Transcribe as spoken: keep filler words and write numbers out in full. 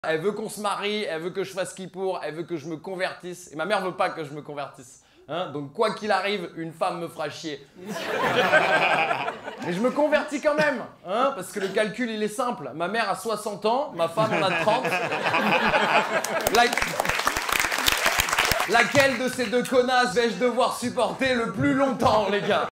Elle veut qu'on se marie, elle veut que je fasse qui pour, elle veut que je me convertisse. Et ma mère veut pas que je me convertisse. Hein, donc quoi qu'il arrive, une femme me fera chier. Mais je me convertis quand même, hein, parce que le calcul il est simple. Ma mère a soixante ans, ma femme en a trente. La... Laquelle de ces deux connasses vais-je devoir supporter le plus longtemps, les gars?